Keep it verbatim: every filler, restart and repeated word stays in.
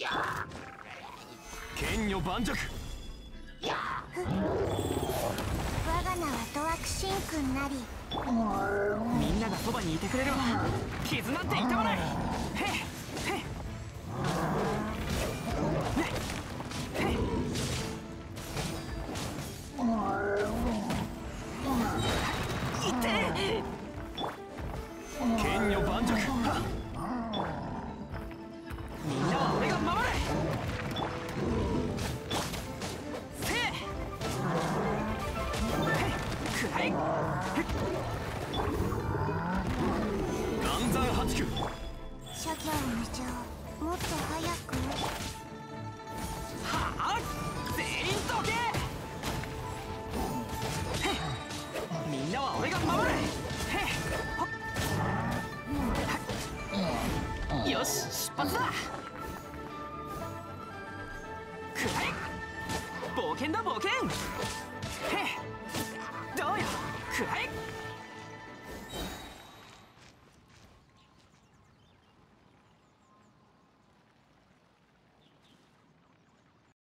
剣女盤石。 我が名はドワクシン君なり。 みんながそばにいてくれるわ。傷なんて痛まない。へっへっへっ。いって剣女盤石。みんなは俺が守れ。せえ。くらい。岩山八九。 諸行無常、もっと早く。 はあ、全員どけ。みんなは俺が守れ。よし、出発だ。くらい。冒険だ冒険。